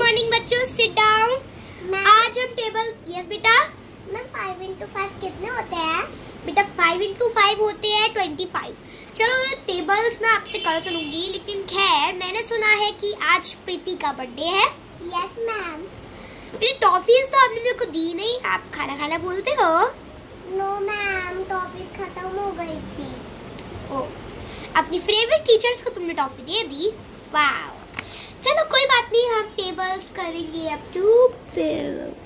Morning बच्चों, seat down. आज हम टेबल्स, यस बेटा। मैम 5 into 5 कितने होते हैं? बेटा 5 into 5 होते हैं 25। चलो टेबल्स मैं आपसे कल सुनूंगी, लेकिन खैर मैंने सुना है कि आज प्रीति का बर्थडे है। Yes ma'am. मेरी टॉफीज तो आपने मेरे को दी नहीं, आप खाना खाना बोलते हो। नो मैम, टॉफीज खत्म हो गई थी। ओ, अपनी फेवरेट टीचर्स को तुमने टॉफी दे दी। वाह, चलो कोई बात नहीं, हम टेबल्स करेंगे अब टू फिर।